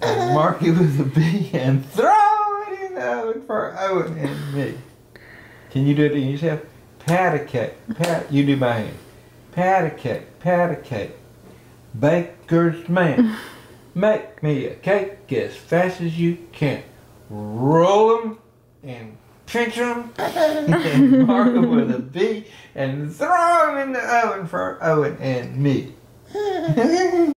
and mark it with a B and throw it in the oven for Owen and me. Can you do it to yourself? Pat a cake. You do my hand. Pat a cake. Pat a cake. Baker's man. Make me a cake as fast as you can. Roll them and pinch them and mark them with a B and throw them in the oven for Owen and me.